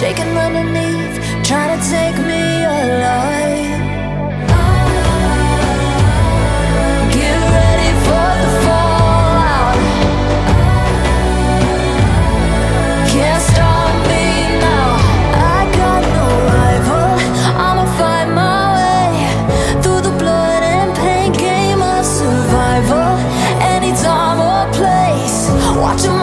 shaking underneath, trying to take me alive. Get ready for the fallout. Can't stop me now. I got no rival. I'ma find my way through the blood and pain game of survival. Any time or place, watching